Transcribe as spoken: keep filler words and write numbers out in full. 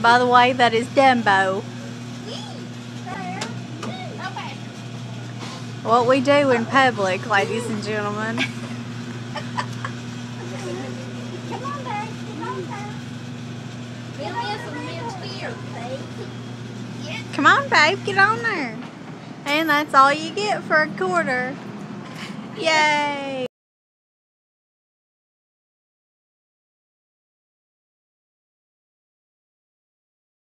By the way, that is Dumbo. What we do in public, ladies and gentlemen. Come on, babe. Come on, babe. Billy is a mint here, babe. Come on, babe, get on there. And that's all you get for a quarter. Yay!